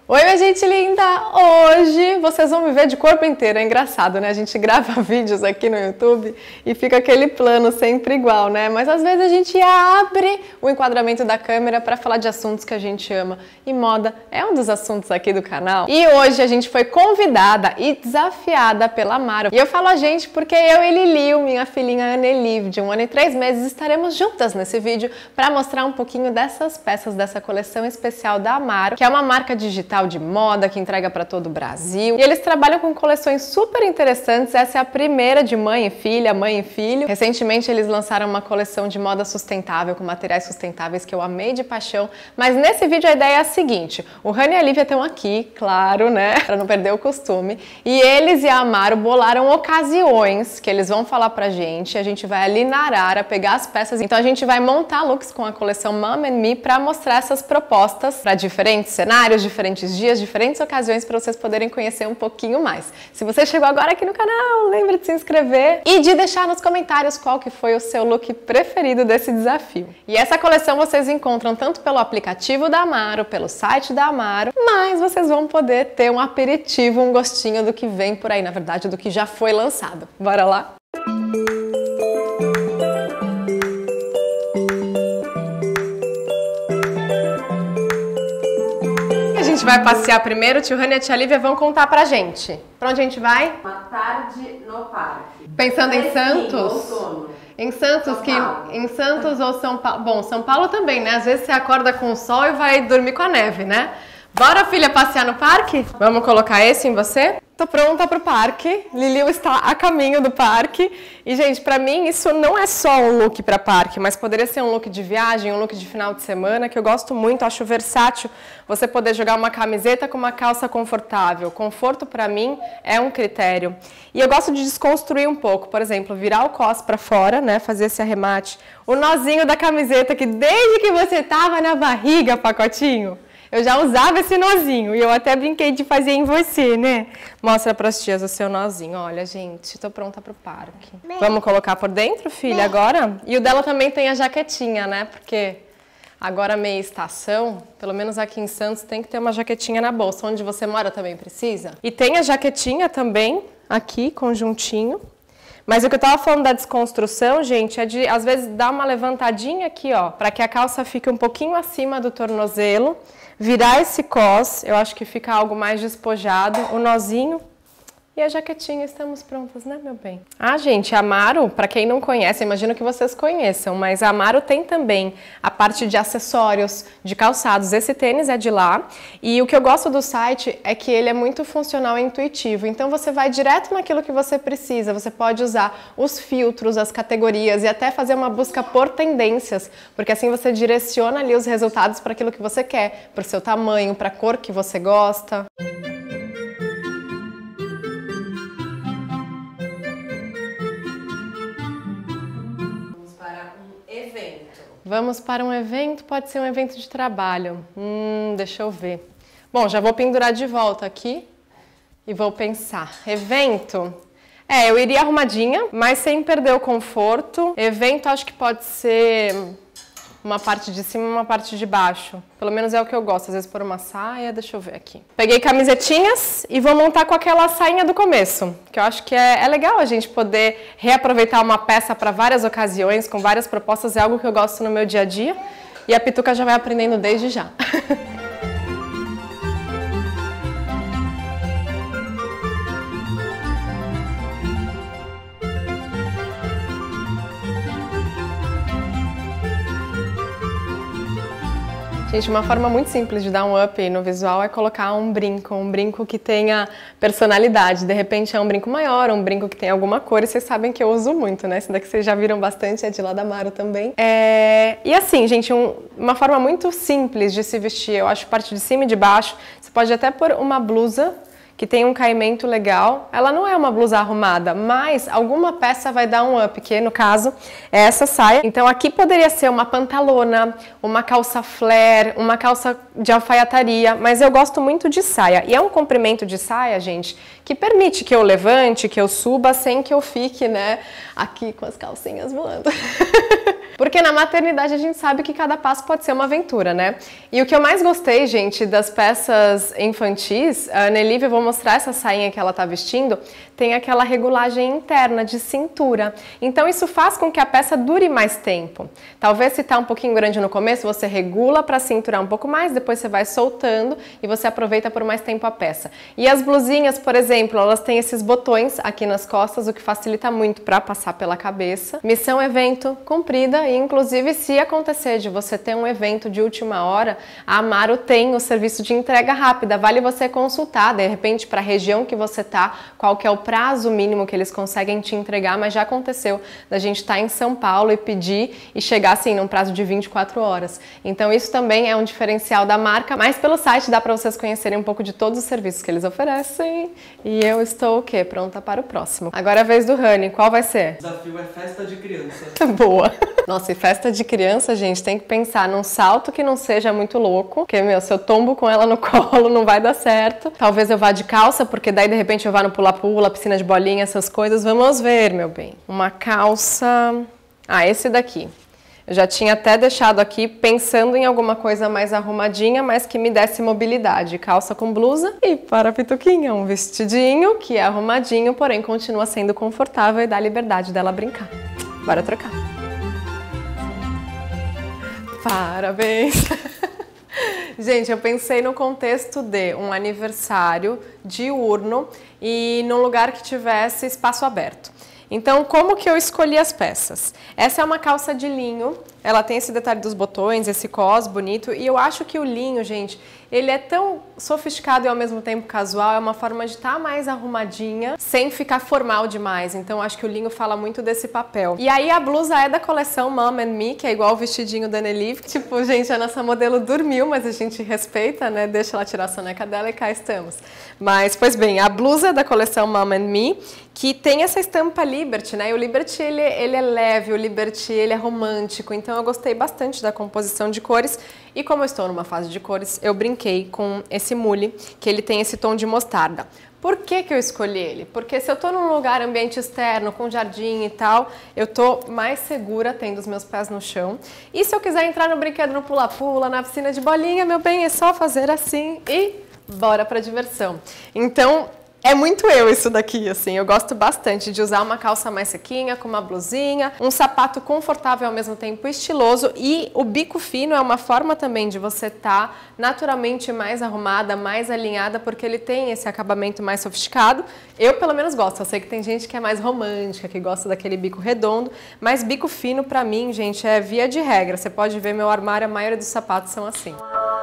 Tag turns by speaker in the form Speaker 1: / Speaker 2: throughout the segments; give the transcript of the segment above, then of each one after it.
Speaker 1: Oi, minha gente linda! Hoje vocês vão me ver de corpo inteiro, é engraçado, né? A gente grava vídeos aqui no YouTube e fica aquele plano sempre igual, né? Mas às vezes a gente abre o enquadramento da câmera para falar de assuntos que a gente ama. E moda é um dos assuntos aqui do canal. E hoje a gente foi convidada e desafiada pela Amaro. E eu falo a gente porque eu e Lili, minha filhinha Anneli, de 1 ano e 3 meses, estaremos juntas nesse vídeo para mostrar um pouquinho dessas peças dessa coleção especial da Amaro, que é uma marca digital de moda que entrega para todo o Brasil. E eles trabalham com coleções super interessantes. Essa é a primeira de mãe e filha, mãe e filho. Recentemente eles lançaram uma coleção de moda sustentável com materiais sustentáveis que eu amei de paixão. Mas nesse vídeo a ideia é a seguinte: o Rani e a Lívia estão aqui, claro, né, para não perder o costume. E eles e a Amaro bolaram ocasiões que eles vão falar pra gente. A gente vai ali na Arara pegar as peças. Então a gente vai montar looks com a coleção Mom and Me para mostrar essas propostas para diferentes cenários, diferentes dias, diferentes ocasiões, para vocês poderem conhecer um pouquinho mais. Se você chegou agora aqui no canal, lembre de se inscrever e de deixar nos comentários qual que foi o seu look preferido desse desafio. E essa coleção vocês encontram tanto pelo aplicativo da Amaro, pelo site da Amaro, mas vocês vão poder ter um aperitivo, um gostinho do que vem por aí, na verdade, do que já foi lançado. Bora lá? A gente vai passear primeiro, o tio Rani e a tia Lívia vão contar pra gente. Pra onde a gente vai?
Speaker 2: Uma tarde no parque.
Speaker 1: Pensando em Santos?
Speaker 2: Outono.
Speaker 1: Em Santos, em Santos ou São Paulo? Bom, São Paulo também, né? Às vezes você acorda com o sol e vai dormir com a neve, né? Bora, filha, passear no parque? Vamos colocar esse em você? Tô pronta pro parque. Lili está a caminho do parque. E, gente, pra mim isso não é só um look pra parque, mas poderia ser um look de viagem, um look de final de semana, que eu gosto muito, acho versátil você poder jogar uma camiseta com uma calça confortável. Conforto, pra mim, é um critério. E eu gosto de desconstruir um pouco, por exemplo, virar o cos pra fora, né, fazer esse arremate. O nozinho da camiseta, que desde que você tava na barriga, pacotinho, eu já usava esse nozinho e eu até brinquei de fazer em você, né? Mostra pras tias o seu nozinho. Olha, gente, tô pronta pro parque. Vamos colocar por dentro, filha, agora? E o dela também tem a jaquetinha, né? Porque agora meia estação, pelo menos aqui em Santos, tem que ter uma jaquetinha na bolsa. Onde você mora também precisa. E tem a jaquetinha também, aqui, conjuntinho. Mas o que eu tava falando da desconstrução, gente, é de, às vezes, dar uma levantadinha aqui, ó, pra que a calça fique um pouquinho acima do tornozelo. Virar esse cos, eu acho que fica algo mais despojado, o nozinho e a jaquetinha. Estamos prontas, né, meu bem? Ah, gente, a Amaro, para quem não conhece, imagino que vocês conheçam, mas a Amaro tem também a parte de acessórios, de calçados. Esse tênis é de lá e o que eu gosto do site é que ele é muito funcional e intuitivo, então você vai direto naquilo que você precisa. Você pode usar os filtros, as categorias e até fazer uma busca por tendências, porque assim você direciona ali os resultados para aquilo que você quer, para o seu tamanho, para a cor que você gosta. Vamos para um evento, pode ser um evento de trabalho. Deixa eu ver. Bom, já vou pendurar de volta aqui e vou pensar. Evento? Eu iria arrumadinha, mas sem perder o conforto. Evento acho que pode ser uma parte de cima e uma parte de baixo. Pelo menos é o que eu gosto, às vezes por uma saia, deixa eu ver aqui. Peguei camisetinhas e vou montar com aquela sainha do começo, que eu acho que é legal a gente poder reaproveitar uma peça para várias ocasiões, com várias propostas, é algo que eu gosto no meu dia a dia. E a Pituca já vai aprendendo desde já. Gente, uma forma muito simples de dar um up no visual é colocar um brinco que tenha personalidade. De repente é um brinco maior, um brinco que tem alguma cor, e vocês sabem que eu uso muito, né? Esse daqui vocês já viram bastante, é de lá da Amaro também. E assim, gente, uma forma muito simples de se vestir, eu acho, parte de cima e de baixo. Você pode até pôr uma blusa que tem um caimento legal. Ela não é uma blusa arrumada, mas alguma peça vai dar um up, que no caso é essa saia. Então aqui poderia ser uma pantalona, uma calça flare, uma calça de alfaiataria, mas eu gosto muito de saia. E é um comprimento de saia, gente, que permite que eu levante, que eu suba, sem que eu fique, né, aqui com as calcinhas voando. Porque na maternidade a gente sabe que cada passo pode ser uma aventura, né? E o que eu mais gostei, gente, das peças infantis, a Nelívia, eu vou mostrar essa sainha que ela tá vestindo, tem aquela regulagem interna de cintura. Então isso faz com que a peça dure mais tempo. Talvez se tá um pouquinho grande no começo, você regula para cinturar um pouco mais, depois você vai soltando e você aproveita por mais tempo a peça. E as blusinhas, por exemplo, elas têm esses botões aqui nas costas, o que facilita muito para passar pela cabeça. Missão evento cumprida e inclusive se acontecer de você ter um evento de última hora, a Amaro tem o serviço de entrega rápida. Vale você consultar, de repente, para a região que você tá, qual que é o prazo mínimo que eles conseguem te entregar, mas já aconteceu da gente estar em São Paulo e pedir e chegar assim num prazo de 24 horas. Então isso também é um diferencial da marca, mas pelo site dá para vocês conhecerem um pouco de todos os serviços que eles oferecem. E eu estou o quê? Pronta para o próximo. Agora é a vez do Rani, qual vai ser?
Speaker 3: O desafio é festa de criança.
Speaker 1: Boa! Nossa, e festa de criança, gente, tem que pensar num salto que não seja muito louco, porque, meu, se eu tombo com ela no colo não vai dar certo. Talvez eu vá de calça, porque daí de repente eu vá no pula-pula, piscina de bolinha, essas coisas. Vamos ver, meu bem. Uma calça... Ah, esse daqui. Eu já tinha até deixado aqui pensando em alguma coisa mais arrumadinha, mas que me desse mobilidade. Calça com blusa e para a Pituquinha, um vestidinho que é arrumadinho, porém continua sendo confortável e dá liberdade dela brincar. Bora trocar. Parabéns! Gente, eu pensei no contexto de um aniversário diurno e num lugar que tivesse espaço aberto. Então, como que eu escolhi as peças? Essa é uma calça de linho, ela tem esse detalhe dos botões, esse cos bonito, e eu acho que o linho, gente, ele é tão sofisticado e ao mesmo tempo casual, é uma forma de estar mais arrumadinha, sem ficar formal demais. Então, acho que o linho fala muito desse papel. E aí, a blusa é da coleção Mom and Me, que é igual o vestidinho da Nelívia. Tipo, gente, a nossa modelo dormiu, mas a gente respeita, né? Deixa ela tirar a soneca dela e cá estamos. Mas, pois bem, a blusa é da coleção Mom and Me, que tem essa estampa Liberty, né? E o Liberty, ele é leve, o Liberty, ele é romântico. Então, eu gostei bastante da composição de cores. E como eu estou numa fase de cores, eu brinquei com esse mule, que ele tem esse tom de mostarda. Por que que eu escolhi ele? Porque se eu tô num lugar, ambiente externo, com jardim e tal, eu tô mais segura tendo os meus pés no chão. E se eu quiser entrar no brinquedo, no pula-pula, na piscina de bolinha, meu bem, é só fazer assim e bora pra diversão. Então, é muito eu isso daqui, assim, eu gosto bastante de usar uma calça mais sequinha, com uma blusinha, um sapato confortável ao mesmo tempo estiloso e o bico fino é uma forma também de você estar naturalmente mais arrumada, mais alinhada, porque ele tem esse acabamento mais sofisticado. Eu pelo menos gosto, eu sei que tem gente que é mais romântica, que gosta daquele bico redondo, mas bico fino pra mim, gente, é via de regra. Você pode ver meu armário, a maioria dos sapatos são assim.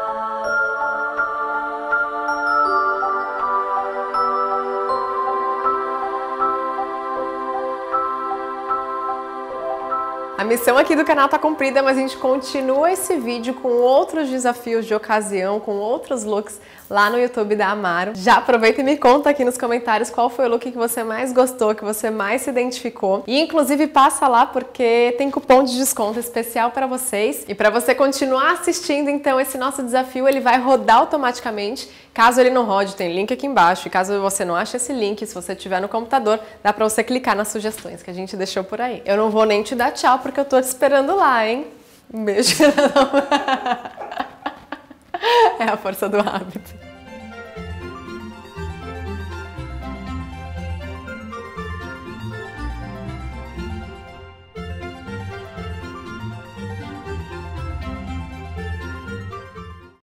Speaker 1: A missão aqui do canal tá cumprida, mas a gente continua esse vídeo com outros desafios de ocasião, com outros looks lá no YouTube da Amaro. Já aproveita e me conta aqui nos comentários qual foi o look que você mais gostou, que você mais se identificou. E inclusive passa lá porque tem cupom de desconto especial para vocês. E para você continuar assistindo, então, esse nosso desafio, ele vai rodar automaticamente. Caso ele não rode, tem link aqui embaixo. E caso você não ache esse link, se você tiver no computador, dá para você clicar nas sugestões que a gente deixou por aí. Eu não vou nem te dar tchau, porque eu tô te esperando lá, hein? Um beijo. É a força do hábito.